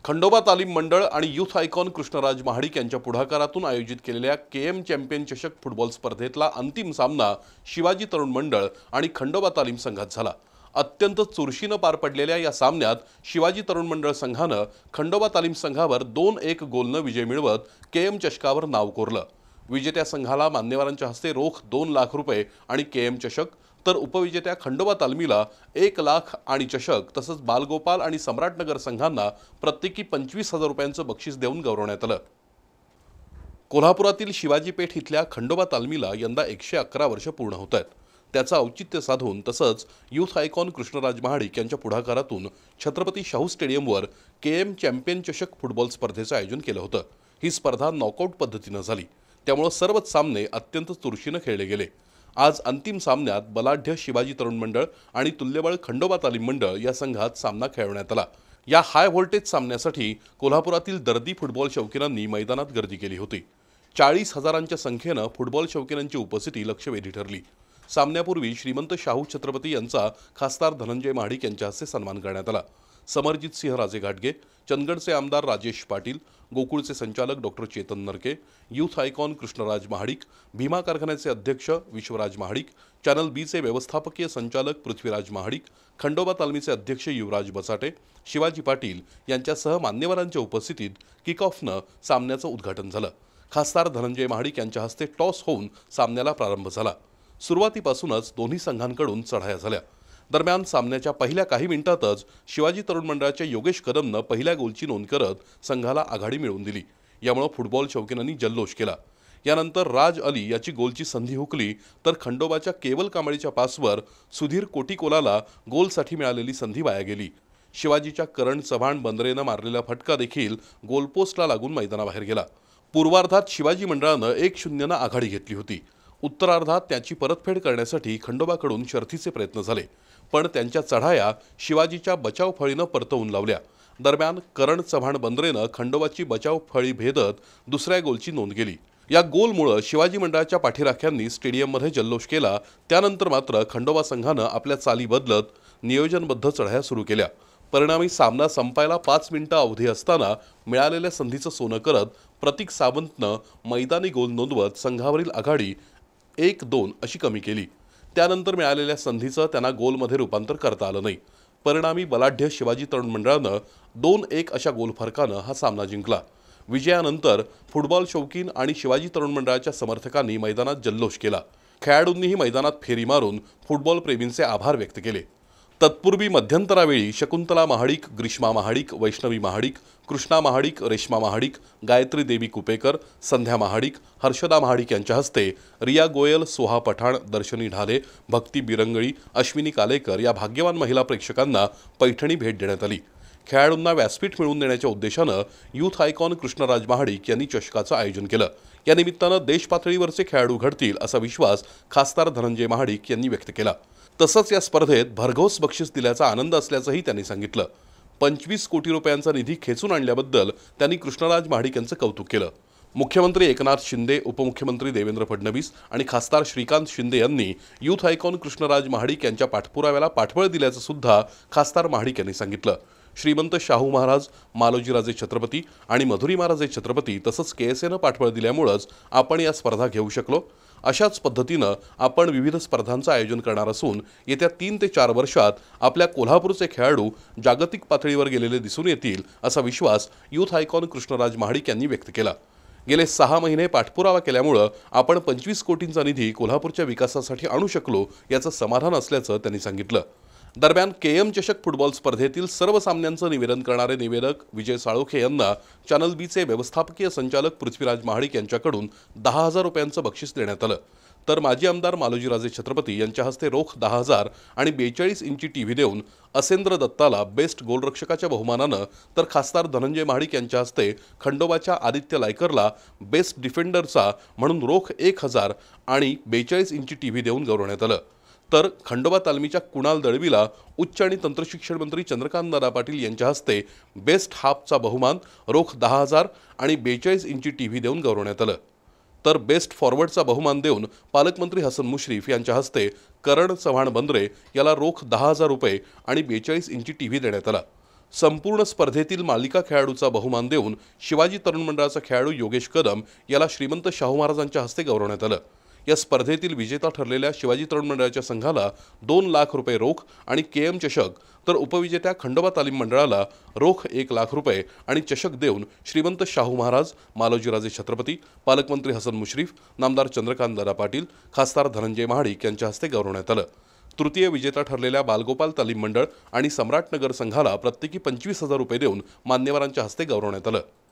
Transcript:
खंडोबा तालीम मंडळ आणि यूथ आयकॉन कृष्णराज महाडिक यांच्या पुढाकारातून आयोजित केलेल्या केएम चॅम्पियन चषक फुटबॉल स्पर्धेतला अंतिम सामना शिवाजी तरुण मंडळ आणि खंडोबा तालीम संघात झाला। अत्यंत चुरशीनं पार पडलेल्या या सामन्यात शिवाजी तरुण मंडळ संघानं खंडोबा तालीम संघावर 2-1 गोलनं विजय मिळवत केएम चषकावर नाव कोरलं। विजेत्या संघाला मान्यवरांच्या हस्ते रोख 2 लाख रुपये आणि केएम चषक, तर उपविजेत्या खंडोबा तालमीला 1 लाख आणि चषक तसंच बालगोपाल आणि सम्राटनगर संघांना प्रत्येकी 25,000 रुपयांचं बक्षीस देऊन गौरवण्यात आलं। कोल्हापुरातील शिवाजी पेठ इथल्या खंडोबा तालमीला यंदा 111 वर्ष पूर्ण होत आहेत। त्याचं औचित्य साधून तसंच यूथ आयकॉन कृष्णराज महाडिक यांच्या पुढाकारातून छत्रपती शाहू स्टेडियमवर केएम चॅम्पियन चषक फुटबॉल स्पर्धेचं आयोजन केलं होतं। ही स्पर्धा नॉकआउट पद्धतीनं झाली, त्यामुळे सर्वच सामने अत्यंत चुरशीनं खेळले गेले। आज अंतिम सामन्यात बलाढ्य शिवाजी तरुण मंडळ आणि तुल्यबळ खंडोबा तालीम मंडळ या संघात सामना खेळवण्यात आला। या हाय व्होल्टेज सामन्यासाठी कोल्हापुरातील दर्दी फुटबॉल शौकीनांनी मैदानात गर्दी केली होती। 40,000च्या संख्येनं फुटबॉल शौकीनांची उपस्थिती लक्षवेधी ठरली। सामन्यापूर्वी श्रीमंत शाहू छत्रपती यांचा खासदार धनंजय महाडिक यांच्या हस्ते सन्मान करण्यात आला। समरजित सिंह राजे घाटगे, चंदगडचे आमदार राजेश पाटील, गोकुळचे संचालक doctor Chetan Narke, youth icon Krishnaraj Mahadik, Bhima कारखान्याचे अध्यक्ष विश्वराज महाडिक, चॅनल बीचे व्यवस्थापकीय संचालक पृथ्वीराज महाडिक, खंडोबा तालमीचे अध्यक्ष युवराज बसाटे, शिवाजी पाटील यांच्यासह मान्यवरांच्या उपस्थितीत किक ऑफनं सामन्याचं उद्घाटन झालं। खासदार धनंजय महाडिक यांच्या हस्ते टॉस होऊन सामन्याला प्रारंभ झाला। सुरुवातीपासूनच दोन्ही संघांकडून चढाया झाल्या। दरम्यान सामन्याच्या पहिल्या काही मिनिटातच शिवाजी तरुण मंडळाच्या योगेश कदमनं पहिल्या गोलची नोंद करत संघाला आघाडी मिळवून दिली। यामुळे फुटबॉल शौकीनांनी जल्लोष केला। यानंतर राज अली याची गोलची संधी हुकली, तर खंडोबाच्या केवल कांबळीच्या पासवर सुधीर कोटिकोलाला गोलसाठी मिळालेली संधी वाया गेली। शिवाजीच्या करण चव्हाण बंद्रेनं मारलेला फटका देखील गोलपोस्टला लागून मैदानाबाहेर गेला। पूर्वार्धात शिवाजी मंडळानं 1-0नं आघाडी घेतली होती। उत्तरार्धात त्याची परतफेड करण्यासाठी खंडोबाकडून शर्थीचे प्रयत्न झाले, पण त्यांच्या चढाया शिवाजीच्या बचाव फळीनं परतवून लावल्या। दरम्यान करण चव्हाण बंद्रेनं खंडोबाची बचाव फळी भेदत दुसऱ्या गोलची नोंद केली। या गोलमुळे शिवाजी मंडळाच्या पाठीराख्यांनी स्टेडियममध्ये जल्लोष केला। त्यानंतर मात्र खंडोबा संघानं आपल्या चाली बदलत नियोजनबद्ध चढाया सुरू केल्या। परिणामी सामना संपायला 5 मिनिटं अवधी असताना मिळालेल्या संधीचं सोनं करत प्रतीक सावंतनं मैदानी गोल नोंदवत संघावरील आघाडी 1-2 अशी कमी केली। त्यानंतर मिळालेल्या संधीचं त्यांना गोलमध्ये रूपांतर करता आलं नाही। परिणामी बलाढ्य शिवाजी तरुण मंडळानं 2-1 अशा गोल फरकानं हा सामना जिंकला। विजयानंतर फुटबॉल शौकीन आणि शिवाजी तरुण मंडळाच्या समर्थकांनी मैदानात जल्लोष केला। खेळाडूंनीही मैदानात फेरी मारून फुटबॉल प्रेमींचे आभार व्यक्त केले। तत्पूर्वी मध्यंतरावेळी शकुंतला महाडिक, ग्रीष्मा महाडिक, वैष्णवी महाडिक, कृष्णा महाडिक, रेश्मा महाडिक, गायत्री देवी कुपेकर, संध्या महाडिक, हर्षदा महाडिक यांच्या हस्ते रिया गोयल, सोहा पठाण, दर्शनी ढाले, भक्ती बिरंगळी, अश्विनी कालेकर या भाग्यवान महिला प्रेक्षकांना पैठणी भेट देण्यात आली। खेळाडूंना व्यासपीठ मिळवून देण्याच्या उद्देशानं यूथ आयकॉन कृष्णराज महाडिक यांनी चषकाचं आयोजन केलं। या निमित्तानं देशपातळीवरचे खेळाडू घडतील असा विश्वास खासदार धनंजय महाडिक यांनी व्यक्त केला। तसंच या स्पर्धेत भरघोस बक्षीस दिल्याचा आनंद असल्याचंही त्यांनी सांगितलं। 25 कोटी रुपयांचा निधी खेचून आणल्याबद्दल त्यांनी कृष्णराज महाडिक यांचं कौतुक केलं। मुख्यमंत्री एकनाथ शिंदे, उपमुख्यमंत्री देवेंद्र फडणवीस आणि खासदार श्रीकांत शिंदे यांनी यूथ आयकॉन कृष्णराज महाडिक यांच्या पाठपुराव्याला पाठबळ दिल्याचं सुद्धा खासदार महाडिक यांनी सांगितलं। श्रीमंत शाहू महाराज, मालोजीराजे छत्रपती आणि मधुरी महाराजे छत्रपती तसंच केएसएनं पाठबळ दिल्यामुळेच आपण या स्पर्धा घेऊ शकलो। अशाच पद्धतीनं आपण विविध स्पर्धांचं आयोजन करणार असून येत्या 3 ते 4 वर्षात आपल्या कोल्हापूरचे खेळाडू जागतिक पातळीवर गेलेले दिसून येतील असा विश्वास यूथ आयकॉन कृष्णराज महाडिक यांनी व्यक्त केला। गेले 6 महिने पाठपुरावा केल्यामुळे आपण 25 कोटींचा निधी कोल्हापूरच्या विकासासाठी आणू शकलो याचं समाधान असल्याचं त्यांनी सांगितलं। दरम्यान केएम चषक फुटबॉल स्पर्धेतील सर्व सामन्यांचं निवेदन करणारे निवेदक विजय साळोखे यांना चॅनल बीचे व्यवस्थापकीय संचालक पृथ्वीराज महाडिक यांच्याकडून 10,000 रुपयांचं बक्षीस देण्यात आलं। तर माजी आमदार मालोजीराजे छत्रपती यांच्या हस्ते रोख 10,000 आणि 42 इंची टीव्ही देऊन असेंद्र दत्ताला बेस्ट गोलरक्षकाच्या बहुमानानं, तर खासदार धनंजय महाडिक यांच्या हस्ते खंडोबाच्या आदित्य लायकरला बेस्ट डिफेंडरचा म्हणून रोख 1,000 आणि 42 इंची टीव्ही देऊन गौरवण्यात आलं। तर खंडोबा तालमीच्या कुणाल दळवीला उच्च आणि तंत्रशिक्षण मंत्री चंद्रकांत दादा पाटील यांच्या हस्ते बेस्ट हाफचा बहुमान रोख 10,000 आणि 42 इंची टीव्ही देऊन गौरवण्यात आलं। तर बेस्ट फॉरवर्डचा बहुमान देऊन पालकमंत्री हसन मुश्रीफ यांच्या हस्ते करण चव्हाण बंद्रे याला रोख 10,000 रुपये आणि 42 इंची टीव्ही देण्यात आला। संपूर्ण स्पर्धेतील मालिका खेळाडूचा बहुमान देऊन शिवाजी तरुण मंडळाचा खेळाडू योगेश कदम याला श्रीमंत शाहू महाराजांच्या हस्ते गौरवण्यात आलं। या स्पर्धेतील विजेता ठरलेल्या शिवाजी तरुण मंडळाच्या संघाला 2 लाख रुपये रोख आणि केएम चषक, तर उपविजेत्या खंडोबा तालीम मंडळाला रोख 1 लाख रुपये आणि चषक देऊन श्रीमंत शाहू महाराज, मालोजीराजे छत्रपती, पालकमंत्री हसन मुश्रीफ, नामदार चंद्रकांतदादा पाटील, खासदार धनंजय महाडिक यांच्या हस्ते गौरवण्यात आलं। तृतीय विजेता ठरलेल्या बालगोपाल तालीम मंडळ आणि सम्राटनगर संघाला प्रत्येकी 25,000 रुपये देऊन मान्यवरांच्या हस्ते गौरवण्यात आलं।